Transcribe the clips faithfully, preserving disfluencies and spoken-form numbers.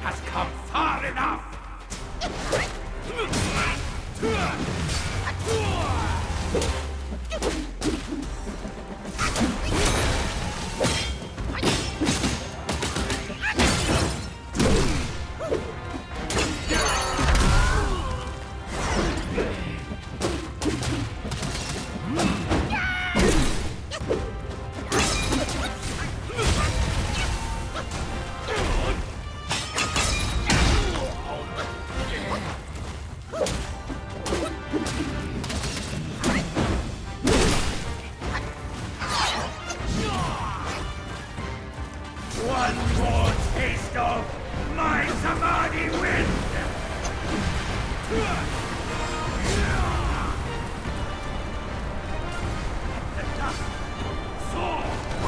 has come far enough! One more taste of my Samadhi wind! The dust soar!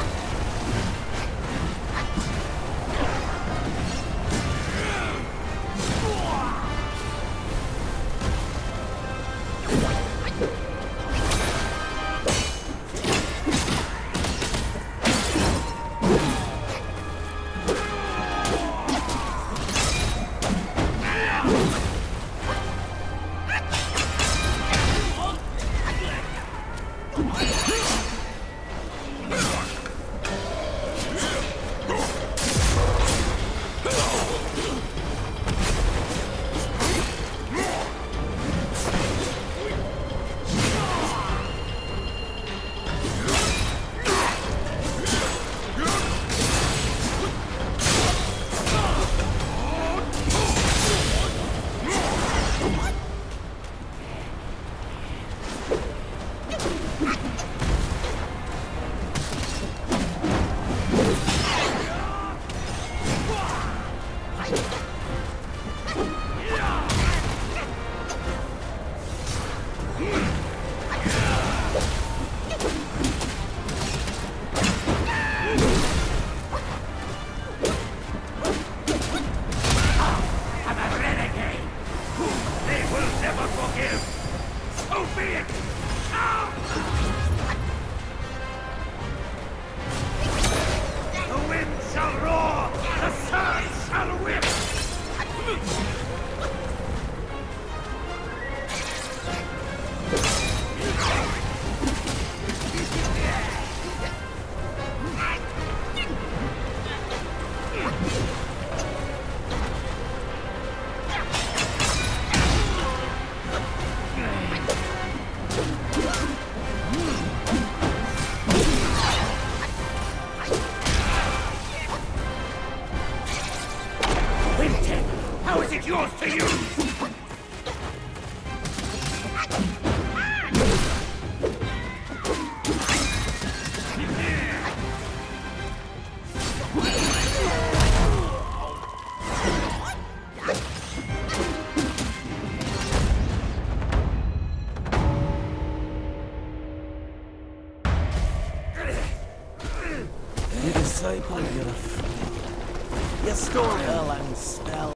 So be it! Now! The wind shall roar! The sun shall whip! How is it yours to use? The disciple, you're a fool. Your story, and spell.